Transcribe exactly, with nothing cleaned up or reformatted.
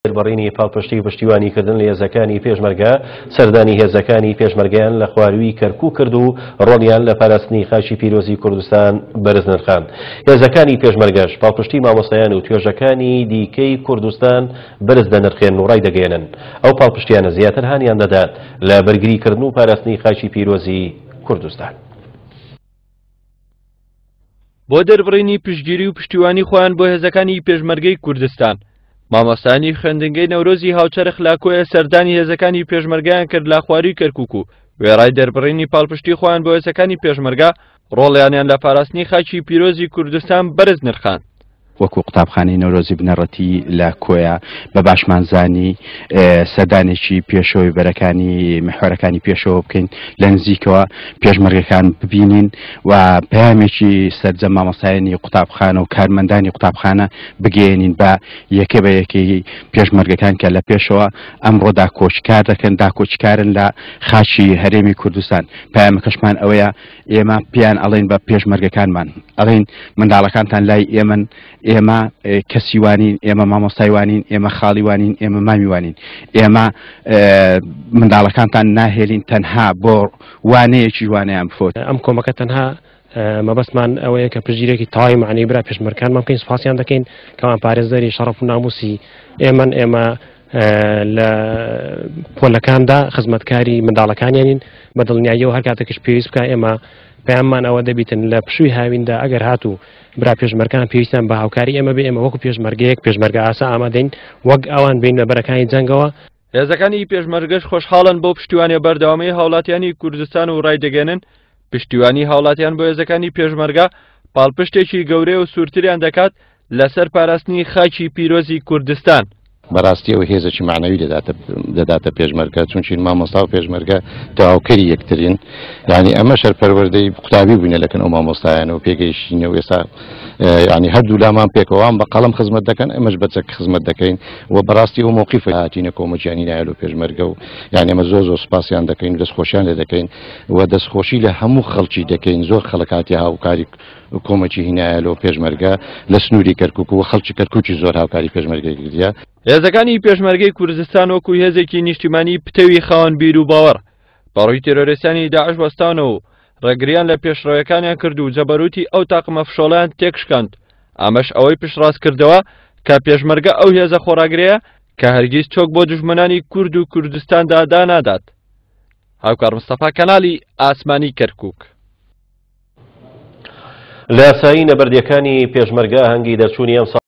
بەڕێنی پاڵپشتی پشتیوانیکردن لە هێزەکانی پێشمەرگە سەردانی هێزەکانی پێشمەرگیان لە خواروی کەرکووک کرد و ڕۆڵیان لە پاراستنی خاچی پیرۆزی کوردستان بەرز نرخاند. هێزەکانی پێشمەرگەش پاڵپشتی مامۆستایان و توێژەکانی دیکەی کوردستان بەرز دەنرخێن و ڕای دەگەێنن. ئەو پاڵپشتیانە زیاتر هانیان دەدات لە بەرگریکردن و پاراستنی خاچی پیرۆزی کوردستان. بۆ دەربڕینی پشتگیری و پشتیوانی خۆیان بۆ هێزەکانی پێشمەرگەی کوردستان، مامۆستانی خوێندنگەی نەورۆزی هاوچەرخ لاکۆیە سەردانی هێزەکانی پێشمەرگیان کرد لە خواروی کەرکووک و وێڕای دەربڕینی پاڵپشتی خۆیان بۆ هێزەکانی پێشمەرگە ڕۆڵیانیان لە پاراستنی خاچی پیرۆزی کوردستان بەرز نرخاند. وەکو قوتابخانەی نەورۆزی بنەڕەتی لە کۆیە بە باشمانزانی سەردانێکی پێشەوەی بەرەکانی محورەکانی پێشەوە بکەین لە نزیکەوە پێشمەرگەکان ببینین و پەیامێکی سەرجەم مامۆستایانی قوتابخانە و کارمەندانی قوتابخانە بگەێنین بە یەکێ بە یەکەی پێشمەرگەکان کە لە پێشەوە ئەمڕۆ داکۆچکار دەکەن داکۆچکارن لە خاچی هەرێمی کوردستان. پەیامەکەشمان ئەوەیە ئێمە پیان ئەڵێن بە پێشمەرگەکانمان ئەڵێن منداڵەکانتان لای ئێمن، ئێمە کەسیوانین، ئێمە مامۆستایوانین، ئێمە خاڵیوانین، ئێمە مامیوانین، ئێمە منداڵەکانتان ناهێلین تەنها بۆ وانەیەکی جوانەیان بفۆت. ئەم کۆمەکە تەنها مەبەستمان ئەوەیە کە پشتگیرێکی تەواوی معنی برا پێشمەرگەکانمان بکەین، سوپاسیان دەکەین کەوان پارێزەری شەڕەف و ناموسی ئێمەن. ئێمە لە پۆلەکاندا خزمەتکاری منداڵەکانیانین بە دڵنیاییەوە هەر کاتێکش پێویست بکە ئێمە پەیاممان ئەوە دەبیتن لە پشووی هاویندا ئەگەر هاتوو برا پێشمەرگەکان پێویستیان بە هاوکاری ئێمە بێ، ئێمە وەکو پێشمەرگەیەک پێشمەرگە ئاسا ئامادەین وەک ئەوان بین بە بەرەکانی جەنگەوە. هێزەکانی پێشمەرگەش خۆشحاڵن بۆ پشتیوانی بەردەوامی هاوڵاتیانی کوردستان و ڕای دەگەێنن پشتیوانی هاوڵاتیان بۆ هێزەکانی پێشمەرگە پاڵپشتێکی گەورەی و سوورتریان دەکات لەسەر پاراستنی خاچی پیرۆزی کوردستان. بەڕاستیەوە هێزێکی معنەوی دەداتە پێشمەرگە، چونچین مامۆستا و پێشمەرگە تەواوکەری یەکترین، یعنی ئەمە شەرپەروەردەی قوتابی بووینە لەکەن ئەو مامۆستایانە و پێگەیشتینەوە ئێستا ینی هەردوو لامان پێکەوەوان بە قەڵەم خزمەت دەکەن، ئەمەش بە چەک خزمەت دەکەین و بەڕاستی ئەو موقیفە هاتینە کۆمەچیانی نایل و پێشمەرگە و یعنی ئەمە زۆر زۆر سوپاسیان دەکەین و دەستخۆشیان لێ دەکەین و دەستخۆشی لە هەموو خەڵکی دەکەین. زۆر خەڵک هاتی هاوکاری کۆمەچی هینایل و پێشمەرگە لە سنووری کەرکووک و خەڵکی کەرکووکی زۆر هاوکاری پێشمەرگەی کردیە. هێزەکانی پێشمەرگەی کوردستان وەکو هێزێکی نیشتیمانی پتەوی خاوەن بیر و باوەڕ بەڕووی تێرۆریستانی داعش وەستانەوە و ڕێگریان لە پێشڕەوەکانیان کرد و جەبەروتی ئەو تاقمە فشۆڵیان تێکشکاند. ئەمەش ئەوەی پشتڕاست کردەوە کە پێشمەرگە ئەو هێزە خۆراگرەیە کە هەرگیز چۆک بۆ دوژمنانی کورد و کوردستاندا دانادات. هاوکار مستەفا کەناڵی ئاسمانی کەرکووک. لە سایی نەبەردیەکانی پێشمەرگە هەنگی دەرچوونی ئەم